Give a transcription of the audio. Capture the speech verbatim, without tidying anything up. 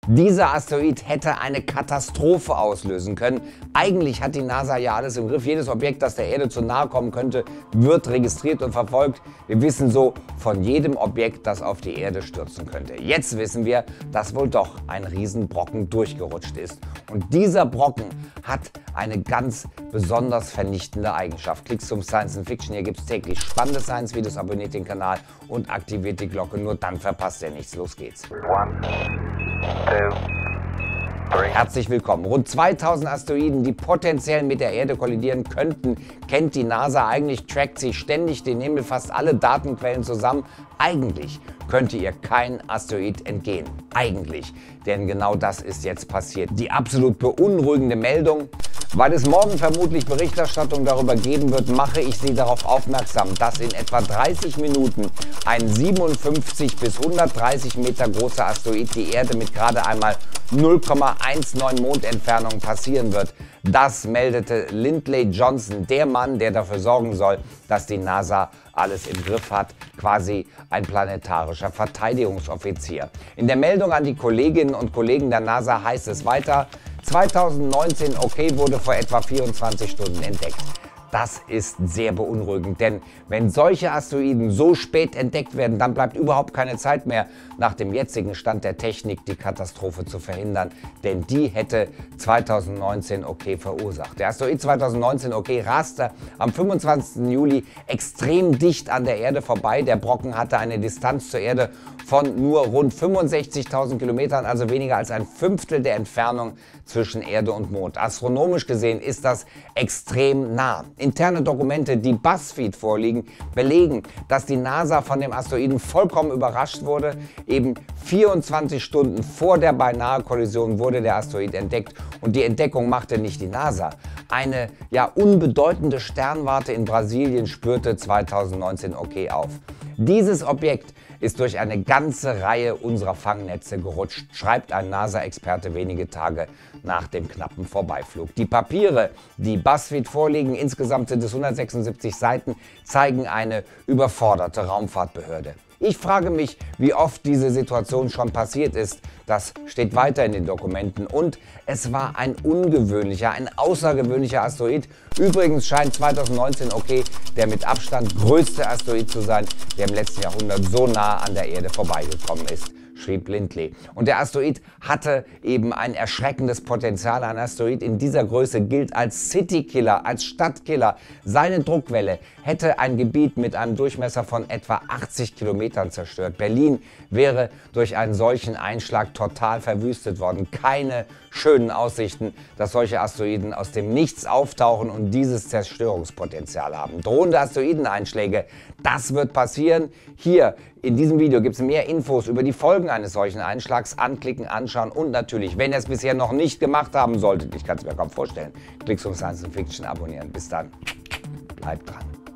Dieser Asteroid hätte eine Katastrophe auslösen können. Eigentlich hat die NASA ja alles im Griff. Jedes Objekt, das der Erde zu nahe kommen könnte, wird registriert und verfolgt. Wir wissen so von jedem Objekt, das auf die Erde stürzen könnte. Jetzt wissen wir, dass wohl doch ein Riesenbrocken durchgerutscht ist. Und dieser Brocken hat eine ganz besonders vernichtende Eigenschaft. Klicks zum Science Fiction. Hier gibt es täglich spannende Science-Videos. Abonniert den Kanal und aktiviert die Glocke. Nur dann verpasst ihr nichts. Los geht's. One, two, three. Herzlich willkommen. Rund zweitausend Asteroiden, die potenziell mit der Erde kollidieren könnten, kennt die NASA eigentlich, trackt sie ständig den Himmel, fast alle Datenquellen zusammen. Eigentlich könnte ihr kein Asteroid entgehen. Eigentlich. Denn genau das ist jetzt passiert. Die absolut beunruhigende Meldung. Weil es morgen vermutlich Berichterstattung darüber geben wird, mache ich Sie darauf aufmerksam, dass in etwa dreißig Minuten ein siebenundfünfzig bis hundertdreißig Meter großer Asteroid die Erde mit gerade einmal null Komma neunzehn Mondentfernung passieren wird. Das meldete Lindley Johnson, der Mann, der dafür sorgen soll, dass die NASA alles im Griff hat, quasi ein planetarischer Verteidigungsoffizier. In der Meldung an die Kolleginnen und Kollegen der NASA heißt es weiter: zweitausendneunzehn OK wurde vor etwa vierundzwanzig Stunden entdeckt. Das ist sehr beunruhigend, denn wenn solche Asteroiden so spät entdeckt werden, dann bleibt überhaupt keine Zeit mehr, nach dem jetzigen Stand der Technik die Katastrophe zu verhindern, denn die hätte zweitausendneunzehn OK verursacht. Der Asteroid zweitausendneunzehn OK raste am fünfundzwanzigsten Juli extrem dicht an der Erde vorbei. Der Brocken hatte eine Distanz zur Erde von nur rund fünfundsechzigtausend Kilometern, also weniger als ein Fünftel der Entfernung zwischen Erde und Mond. Astronomisch gesehen ist das extrem nah. Interne Dokumente, die BuzzFeed vorliegen, belegen, dass die NASA von dem Asteroiden vollkommen überrascht wurde. Eben vierundzwanzig Stunden vor der beinahe Kollision wurde der Asteroid entdeckt und die Entdeckung machte nicht die NASA. Eine ja unbedeutende Sternwarte in Brasilien spürte zweitausendneunzehn OK auf. Dieses Objekt ist durch eine ganze Reihe unserer Fangnetze gerutscht, schreibt ein NASA-Experte wenige Tage nach dem knappen Vorbeiflug. Die Papiere, die BuzzFeed vorliegen, insgesamt sind es hundertsechsundsiebzig Seiten, zeigen eine überforderte Raumfahrtbehörde. Ich frage mich, wie oft diese Situation schon passiert ist. Das steht weiter in den Dokumenten. Und es war ein ungewöhnlicher, ein außergewöhnlicher Asteroid. Übrigens scheint zweitausendneunzehn OK der mit Abstand größte Asteroid zu sein, der im letzten Jahrhundert so nah an der Erde vorbeigekommen ist, schrieb Lindley. Und der Asteroid hatte eben ein erschreckendes Potenzial. Ein Asteroid in dieser Größe gilt als Citykiller, als Stadtkiller. Seine Druckwelle hätte ein Gebiet mit einem Durchmesser von etwa achtzig Kilometern zerstört. Berlin wäre durch einen solchen Einschlag total verwüstet worden. Keine schönen Aussichten, dass solche Asteroiden aus dem Nichts auftauchen und dieses Zerstörungspotenzial haben. Drohende Asteroideneinschläge, das wird passieren. Hier in diesem Video gibt es mehr Infos über die Folgen eines solchen Einschlags. Anklicken, anschauen und natürlich, wenn ihr es bisher noch nicht gemacht haben solltet, ich kann es mir kaum vorstellen, Klicks um Science Fiction abonnieren. Bis dann, bleibt dran.